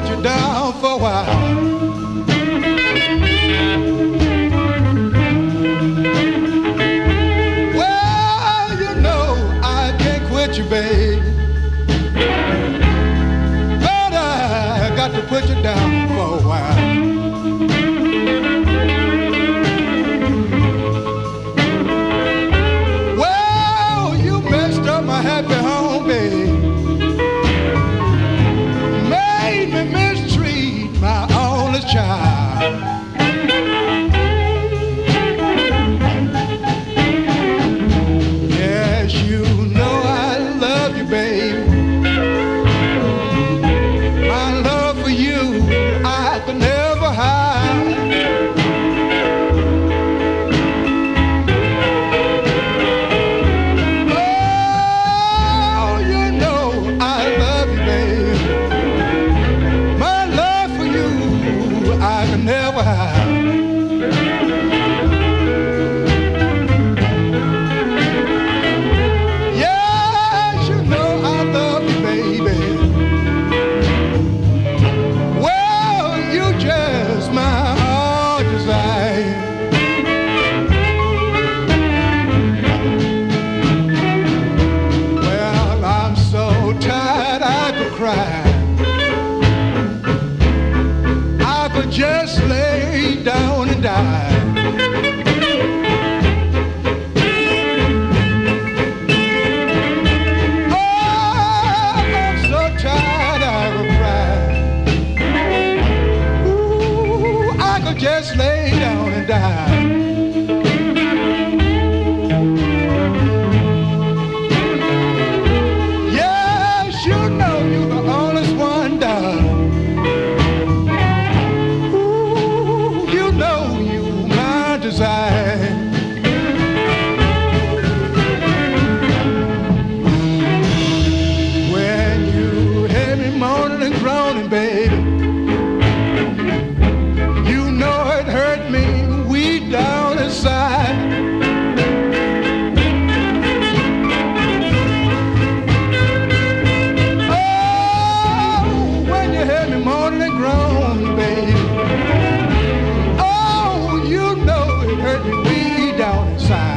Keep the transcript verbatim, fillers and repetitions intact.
put you down for a while. Well, you know I can't quit you, babe, but I got to put you down for a while. Well, you messed up my happy home, babe. My only child. Yes, you know I love you, babe. My love for you I could never hide. Oh, you know I love you, babe. I can never hide. Yes, you know I love you, baby. Well, you just my heart desire. Well, I'm so tired I could cry. Just lay down and die. Oh, I'm so tired I could cry. Ooh, I could just lay down and die. Yes, you know you're the honest one, darling. Desire. When you hear me moaning and groaning, baby, you know it hurt me way down inside. Oh, when you hear me moaning and groaning, baby, hurt me way down inside.